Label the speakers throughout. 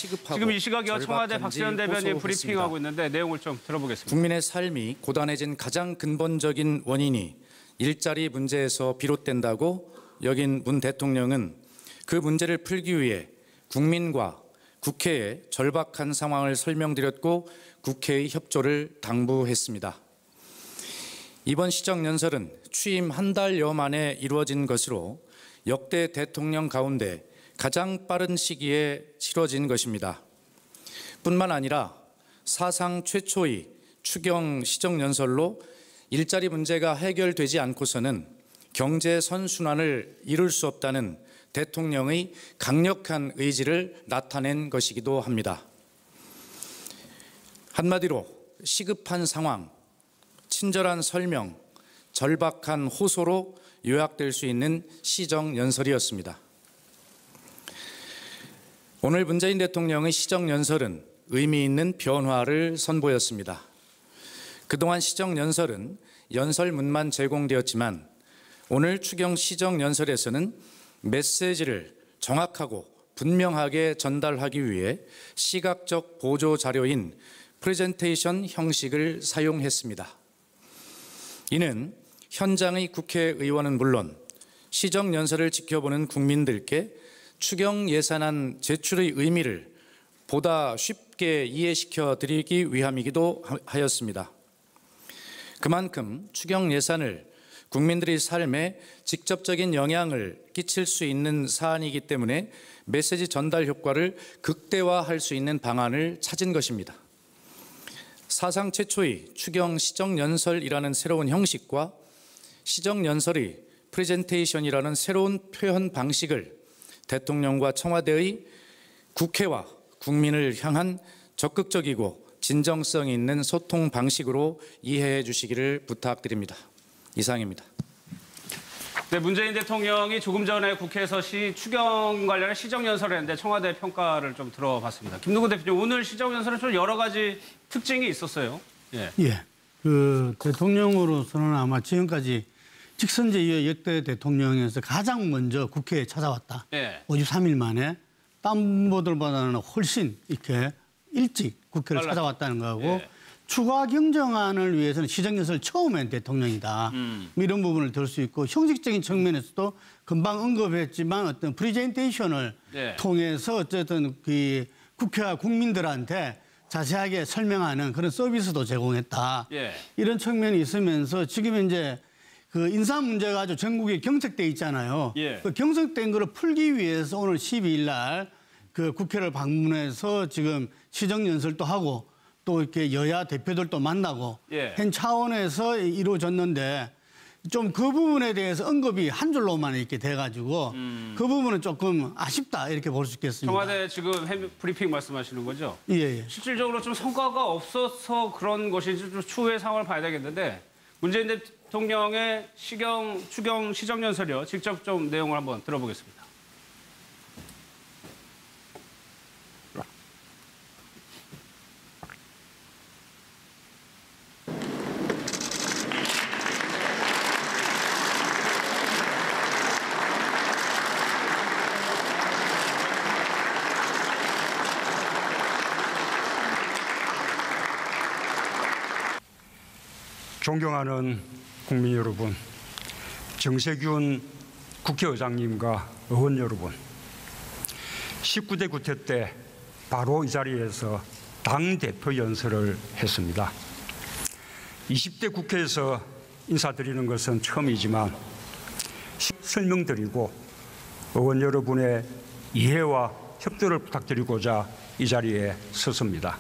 Speaker 1: 시급하고
Speaker 2: 지금 이 시각이요. 청와대
Speaker 1: 절박한지
Speaker 2: 박지원 대변인
Speaker 1: 호소했습니다.
Speaker 2: 브리핑하고 있는데 내용을 좀 들어보겠습니다.
Speaker 1: 국민의 삶이 고단해진 가장 근본적인 원인이 일자리 문제에서 비롯된다고 여긴 문 대통령은 그 문제를 풀기 위해 국민과 국회에 절박한 상황을 설명드렸고 국회의 협조를 당부했습니다. 이번 시정연설은 취임 한 달여 만에 이루어진 것으로 역대 대통령 가운데 가장 빠른 시기에 치러진 것입니다. 뿐만 아니라 사상 최초의 추경 시정연설로 일자리 문제가 해결되지 않고서는 경제 선순환을 이룰 수 없다는 대통령의 강력한 의지를 나타낸 것이기도 합니다. 한마디로 시급한 상황, 친절한 설명, 절박한 호소로 요약될 수 있는 시정연설이었습니다. 오늘 문재인 대통령의 시정연설은 의미 있는 변화를 선보였습니다. 그동안 시정연설은 연설문만 제공되었지만 오늘 추경 시정연설에서는 메시지를 정확하고 분명하게 전달하기 위해 시각적 보조 자료인 프레젠테이션 형식을 사용했습니다. 이는 현장의 국회의원은 물론 시정연설을 지켜보는 국민들께 추경 예산안 제출의 의미를 보다 쉽게 이해시켜 드리기 위함이기도 하였습니다. 그만큼 추경 예산을 국민들의 삶에 직접적인 영향을 끼칠 수 있는 사안이기 때문에 메시지 전달 효과를 극대화할 수 있는 방안을 찾은 것입니다. 사상 최초의 추경 시정연설이라는 새로운 형식과 시정연설의 프레젠테이션이라는 새로운 표현 방식을 대통령과 청와대의 국회와 국민을 향한 적극적이고 진정성 있는 소통 방식으로 이해해 주시기를 부탁드립니다. 이상입니다.
Speaker 2: 네, 문재인 대통령이 조금 전에 국회에서 추경 관련해 시정연설을 했는데 청와대 평가를 좀 들어봤습니다. 김동근 대표님, 오늘 시정연설은 좀 여러 가지 특징이 있었어요. 예.
Speaker 3: 그 대통령으로서는 아마 지금까지 직선제의 역대 대통령에서 가장 먼저 국회에 찾아왔다.
Speaker 2: 예.
Speaker 3: 53일 만에 딴 분들보다는 훨씬 이렇게 일찍 국회를 찾아왔다는 거하고
Speaker 2: 예.
Speaker 3: 추가 경정안을 위해서는 시정연설 처음 한 대통령이다. 이런 부분을 들 수 있고 형식적인 측면에서도 금방 언급했지만 어떤 프레젠테이션을
Speaker 2: 예.
Speaker 3: 통해서 어쨌든 그 국회와 국민들한테 자세하게 설명하는 그런 서비스도 제공했다.
Speaker 2: 예.
Speaker 3: 이런 측면이 있으면서 지금 이제 그 인사 문제가 아주 전국에 경색돼 있잖아요.
Speaker 2: 예.
Speaker 3: 그 경색된 거를 풀기 위해서 오늘 12일 날 그 국회를 방문해서 지금 시정연설도 하고 또 이렇게 여야 대표들도 만나고
Speaker 2: 예.
Speaker 3: 한 차원에서 이루어졌는데 좀 그 부분에 대해서 언급이 한 줄로만 이렇게 돼가지고 그 부분은 조금 아쉽다 이렇게 볼 수 있겠습니다.
Speaker 2: 청와대 지금 브리핑 말씀하시는 거죠?
Speaker 3: 예.
Speaker 2: 실질적으로 좀 성과가 없어서 그런 것인지 좀 추후의 상황을 봐야 되겠는데 문재인 대통령의 추경 시정연설이요. 직접 좀 내용을 한번 들어보겠습니다.
Speaker 4: 존경하는 국민 여러분, 정세균 국회의장님과 의원 여러분, 19대 국회 때 바로 이 자리에서 당대표 연설을 했습니다. 20대 국회에서 인사드리는 것은 처음이지만 설명드리고 의원 여러분의 이해와 협조를 부탁드리고자 이 자리에 섰습니다.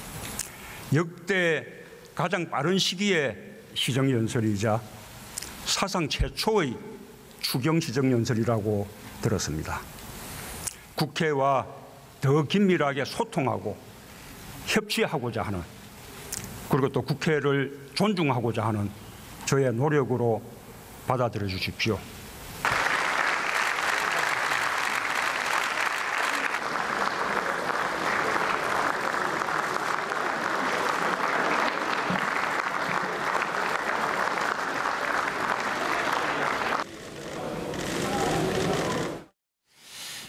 Speaker 4: 역대 가장 빠른 시기에 시정연설이자 사상 최초의 추경 시정연설이라고 들었습니다. 국회와 더 긴밀하게 소통하고 협치하고자 하는, 그리고 또 국회를 존중하고자 하는 저의 노력으로 받아들여 주십시오.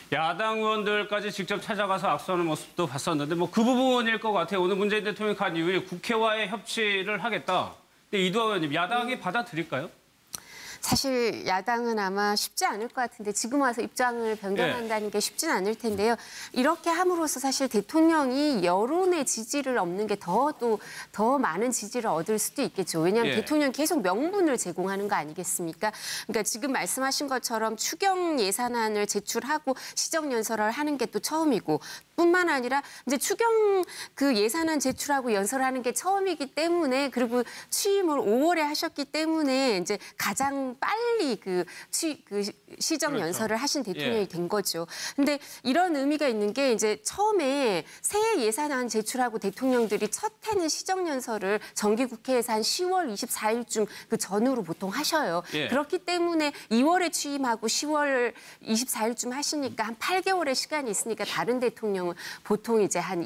Speaker 2: 야당 의원들까지 직접 찾아가서 악수하는 모습도 봤었는데 뭐 그 부분일 것 같아요. 오늘 문재인 대통령이 간 이후에 국회와의 협치를 하겠다. 근데 이두하 의원님, 야당이 받아들일까요?
Speaker 5: 사실 야당은 아마 쉽지 않을 것 같은데 지금 와서 입장을 변경한다는 게 쉽진 않을 텐데요. 이렇게 함으로써 사실 대통령이 여론의 지지를 얻는 게 더 많은 지지를 얻을 수도 있겠죠. 왜냐하면 대통령이 계속 명분을 제공하는 거 아니겠습니까? 그러니까 지금 말씀하신 것처럼 추경 예산안을 제출하고 시정연설을 하는 게 또 처음이고 뿐만 아니라 이제 추경 그 예산안 제출하고 연설하는 게 처음이기 때문에 그리고 취임을 5월에 하셨기 때문에 이제 가장 빨리 그 시정 연설을 하신 대통령이 된 거죠. 근데 이런 의미가 있는 게 이제 처음에 새해 예산안 제출하고 대통령들이 첫 해는 시정 연설을 정기국회에서 한 10월 24일쯤 그 전후로 보통 하셔요. 그렇기 때문에 2월에 취임하고 10월 24일쯤 하시니까 한 8개월의 시간이 있으니까 다른 대통령은 보통 이제 한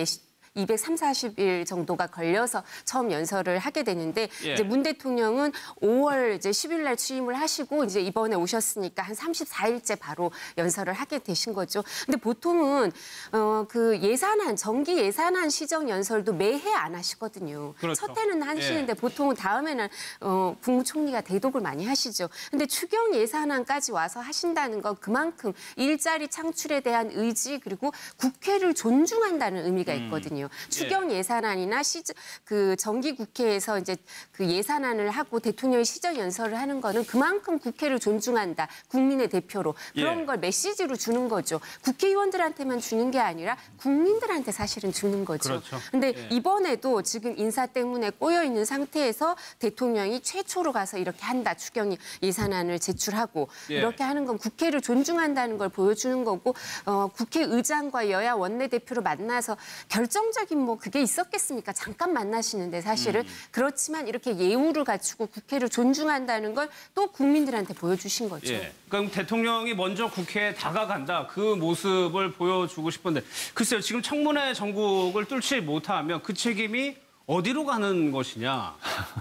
Speaker 5: 230-40일 정도가 걸려서 처음 연설을 하게 되는데 이제 문 대통령은 5월 이제 10일 날 취임을 하시고 이제 이번에 오셨으니까 한 34일째 바로 연설을 하게 되신 거죠. 근데 보통은 그 예산안 정기 예산안 시정 연설도 매해 안 하시거든요.
Speaker 2: 그렇죠.
Speaker 5: 첫 해는 하시는데 보통은 다음에는 국무총리가 대독을 많이 하시죠. 근데 추경 예산안까지 와서 하신다는 건 그만큼 일자리 창출에 대한 의지 그리고 국회를 존중한다는 의미가 있거든요. 추경 예산안이나 그 정기국회에서 이제 그 예산안을 하고 대통령이 시정 연설을 하는 거는 그만큼 국회를 존중한다. 국민의 대표로. 그런 걸 메시지로 주는 거죠. 국회의원들한테만 주는 게 아니라 국민들한테 사실은 주는 거죠.
Speaker 2: 그렇죠.
Speaker 5: 근데 이번에도 지금 인사 때문에 꼬여 있는 상태에서 대통령이 최초로 가서 이렇게 한다. 추경 예산안을 제출하고 이렇게 하는 건 국회를 존중한다는 걸 보여주는 거고 국회의장과 여야 원내대표로 만나서 결정적인 뭐 그게 있었겠습니까? 잠깐 만나시는데 사실은 그렇지만 이렇게 예우를 갖추고 국회를 존중한다는 걸 또 국민들한테 보여주신 거죠.
Speaker 2: 그럼 대통령이 먼저 국회에 다가간다. 그 모습을 보여주고 싶은데 글쎄요. 지금 청문회 전국을 뚫지 못하면 그 책임이 어디로 가는 것이냐.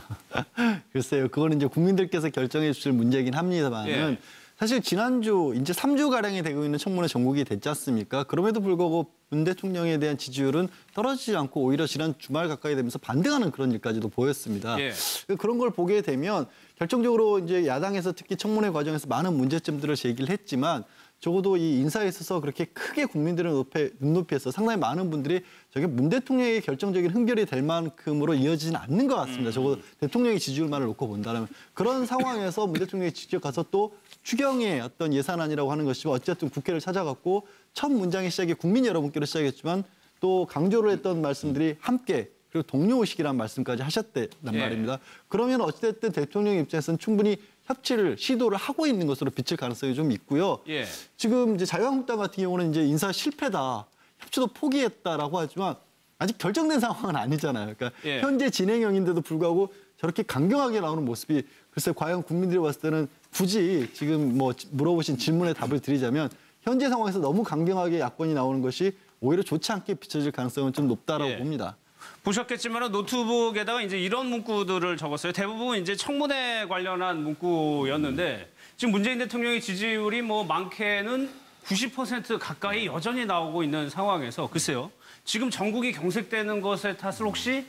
Speaker 6: 글쎄요. 그거는 이제 국민들께서 결정해 주실 문제이긴 합니다만은 사실 지난주 이제 3주가량이 되고 있는 청문회 전국이 됐지 않습니까? 그럼에도 불구하고 문 대통령에 대한 지지율은 떨어지지 않고 오히려 지난 주말 가까이 되면서 반등하는 그런 일까지도 보였습니다. 그런 걸 보게 되면 결정적으로 이제 야당에서 특히 청문회 과정에서 많은 문제점들을 제기를 했지만 적어도 이 인사에 있어서 그렇게 크게 국민들의 눈높이에서 상당히 많은 분들이 저게 문 대통령의 결정적인 흥결이 될 만큼으로 이어지지는 않는 것 같습니다. 적어도 대통령의 지지율만을 놓고 본다면 그런 상황에서 문 대통령이 직접 가서 또 추경의 어떤 예산안이라고 하는 것이 어쨌든 국회를 찾아갔고 첫 문장의 시작이 국민 여러분께로 시작했지만 또 강조를 했던 말씀들이 함께 그리고 동료의식이라는 말씀까지 하셨단 말입니다. 그러면 어찌됐든 대통령 입장에서는 충분히 협치를 시도를 하고 있는 것으로 비칠 가능성이 좀 있고요. 지금 이제 자유한국당 같은 경우는 이제 인사 실패다, 협치도 포기했다라고 하지만 아직 결정된 상황은 아니잖아요. 그러니까 현재 진행형인데도 불구하고 저렇게 강경하게 나오는 모습이 글쎄 과연 국민들이 봤을 때는 굳이 지금 뭐 물어보신 질문에 답을 드리자면 현재 상황에서 너무 강경하게 야권이 나오는 것이 오히려 좋지 않게 비춰질 가능성은 좀 높다라고 봅니다.
Speaker 2: 보셨겠지만 노트북에다가 이제 이런 문구들을 적었어요. 대부분 이제 청문회 관련한 문구였는데 지금 문재인 대통령의 지지율이 뭐 많게는 90% 가까이 여전히 나오고 있는 상황에서 글쎄요. 지금 전국이 경색되는 것의 탓을 혹시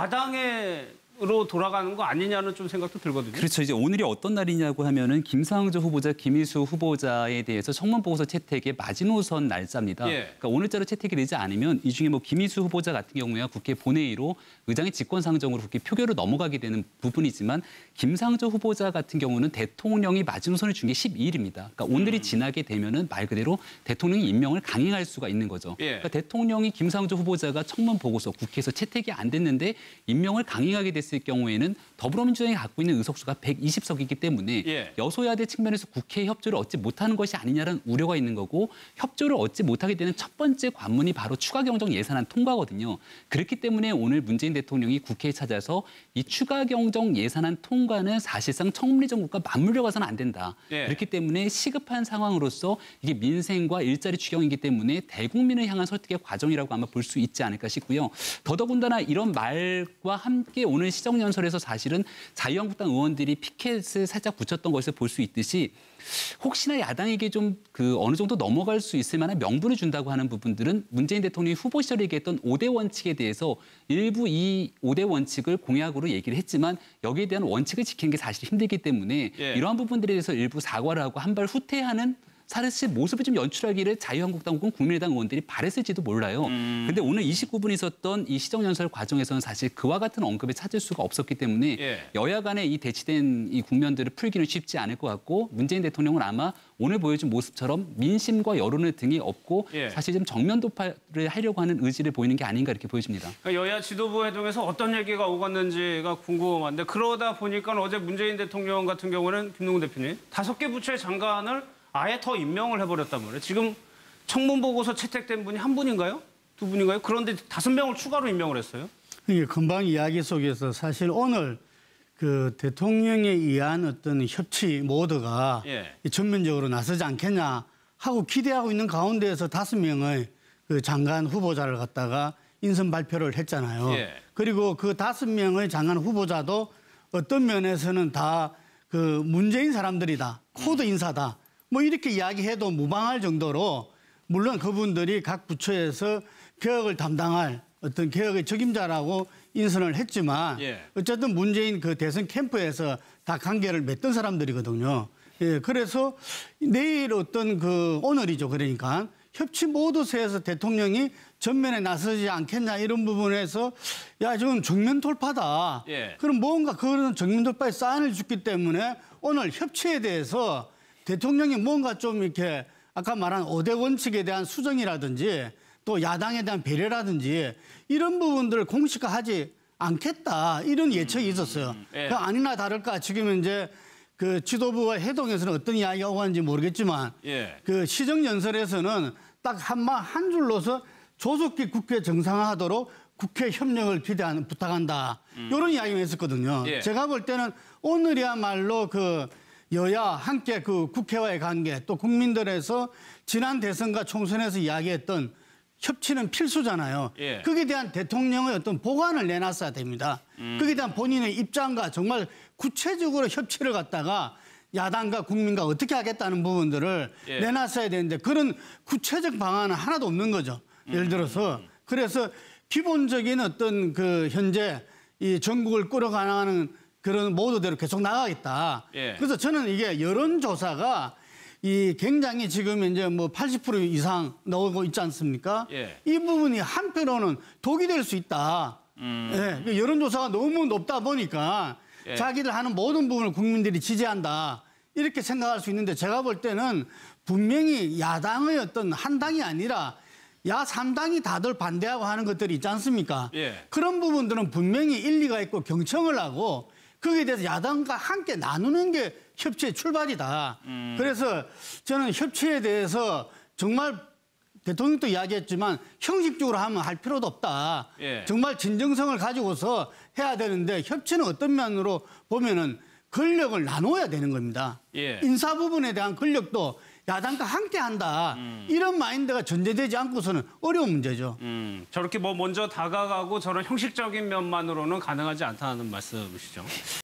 Speaker 2: 야당으로 돌아가는 거 아니냐는 좀 생각도 들거든요.
Speaker 7: 그렇죠. 이제 오늘이 어떤 날이냐고 하면은 김상조 후보자, 김희수 후보자에 대해서 청문 보고서 채택의 마지노선 날짜입니다. 그러니까 오늘자로 채택이 되지 않으면 이 중에 뭐 김희수 후보자 같은 경우야 국회 본회의로 의장의 직권상정으로 국회 표결로 넘어가게 되는 부분이지만 김상조 후보자 같은 경우는 대통령이 마지노선을 준 게 12일입니다. 그러니까 오늘이 지나게 되면은 말 그대로 대통령이 임명을 강행할 수가 있는 거죠. 그러니까 대통령이 김상조 후보자가 청문 보고서 국회에서 채택이 안 됐는데 임명을 강행하게 됐을 경우에는 더불어민주당이 갖고 있는 의석수가 120석이기 때문에 여소야대 측면에서 국회 협조를 얻지 못하는 것이 아니냐는 우려가 있는 거고 협조를 얻지 못하게 되는 첫 번째 관문이 바로 추가경정 예산안 통과거든요. 그렇기 때문에 오늘 문재인 대통령이 국회에 찾아서 이 추가경정 예산안 통과는 사실상 청문회 전국과 맞물려 가서는 안 된다. 그렇기 때문에 시급한 상황으로서 이게 민생과 일자리 추경이기 때문에 대국민을 향한 설득의 과정이라고 아마 볼 수 있지 않을까 싶고요. 더더군다나 이런 말과 함께 오늘 시정연설에서 사실은 자유한국당 의원들이 피켓을 살짝 붙였던 것을 볼 수 있듯이 혹시나 야당에게 좀 어느 정도 넘어갈 수 있을 만한 명분을 준다고 하는 부분들은 문재인 대통령이 후보 시절에 얘기했던 5대 원칙에 대해서 일부 이 5대 원칙을 공약으로 얘기를 했지만 여기에 대한 원칙을 지키는 게 사실 힘들기 때문에 이러한 부분들에 대해서 일부 사과를 하고 한 발 후퇴하는 사실 모습을 좀 연출하기를 자유한국당 혹은 국민의당 의원들이 바랬을지도 몰라요. 그런데 오늘 29분 있었던 이 시정연설 과정에서는 사실 그와 같은 언급을 찾을 수가 없었기 때문에 여야 간의 이 대치된 이 국면들을 풀기는 쉽지 않을 것 같고 문재인 대통령은 아마 오늘 보여준 모습처럼 민심과 여론을 등에 업고 사실 좀 정면 돌파를 하려고 하는 의지를 보이는 게 아닌가 이렇게 보여집니다.
Speaker 2: 그러니까 여야 지도부 회동에서 어떤 얘기가 오갔는지가 궁금한데 그러다 보니까 어제 문재인 대통령 같은 경우는 김동훈 대표님 5개 부처의 장관을 아예 더 임명을 해버렸단 말이에요. 지금 청문 보고서 채택된 분이 한 분인가요? 두 분인가요? 그런데 5명을 추가로 임명을 했어요.
Speaker 3: 이게 금방 이야기 속에서 사실 오늘 그 대통령에 의한 어떤 협치 모드가 전면적으로 나서지 않겠냐 하고 기대하고 있는 가운데에서 5명의 그 장관 후보자를 갖다가 인선 발표를 했잖아요. 그리고 그 5명의 장관 후보자도 어떤 면에서는 다 그 문재인 사람들이다. 코드 인사다. 뭐 이렇게 이야기해도 무방할 정도로 물론 그분들이 각 부처에서 개혁을 담당할 어떤 개혁의 적임자라고 인선을 했지만 어쨌든 문재인 그 대선 캠프에서 다 관계를 맺던 사람들이거든요. 그래서 내일 어떤 오늘이죠. 그러니까 협치 모드세에서 대통령이 전면에 나서지 않겠냐 이런 부분에서 야 지금 정면 돌파다. 그럼 뭔가 그런 정면 돌파에 사인을 줬기 때문에 오늘 협치에 대해서 대통령이 뭔가 좀 이렇게 아까 말한 5대 원칙에 대한 수정이라든지 또 야당에 대한 배려라든지 이런 부분들을 공식화하지 않겠다 이런 예측이 있었어요. 그 아니나 다를까 지금 이제 그 지도부와 회동에서는 어떤 이야기가 오갔는지 모르겠지만 그 시정연설에서는 딱 한 줄로서 조속히 국회 정상화하도록 국회 협력을 부탁한다. 이런 이야기가 있었거든요. 제가 볼 때는 오늘이야말로 그 여야 함께 그 국회와의 관계 또 국민들에서 지난 대선과 총선에서 이야기했던 협치는 필수잖아요. 거기에 대한 대통령의 어떤 보관을 내놨어야 됩니다. 거기에 대한 본인의 입장과 정말 구체적으로 협치를 갖다가 야당과 국민과 어떻게 하겠다는 부분들을 내놨어야 되는데 그런 구체적 방안은 하나도 없는 거죠. 예를 들어서 그래서 기본적인 어떤 그 현재 이 전국을 끌어가는 그런 모드대로 계속 나가겠다. 그래서 저는 이게 여론조사가 이 굉장히 지금 이제 뭐 80% 이상 나오고 있지 않습니까? 이 부분이 한편으로는 독이 될 수 있다. 여론조사가 너무 높다 보니까 자기들 하는 모든 부분을 국민들이 지지한다. 이렇게 생각할 수 있는데 제가 볼 때는 분명히 야당의 어떤 한 당이 아니라 야 3당이 다들 반대하고 하는 것들이 있지 않습니까? 그런 부분들은 분명히 일리가 있고 경청을 하고 거기에 대해서 야당과 함께 나누는 게 협치의 출발이다. 그래서 저는 협치에 대해서 정말 대통령도 이야기했지만 형식적으로 하면 할 필요도 없다. 정말 진정성을 가지고서 해야 되는데 협치는 어떤 면으로 보면은 권력을 나눠야 되는 겁니다. 인사 부분에 대한 권력도 야당과 함께 한다. 이런 마인드가 전제되지 않고서는 어려운 문제죠.
Speaker 2: 저렇게 뭐 먼저 다가가고 저런 형식적인 면만으로는 가능하지 않다는 말씀이시죠.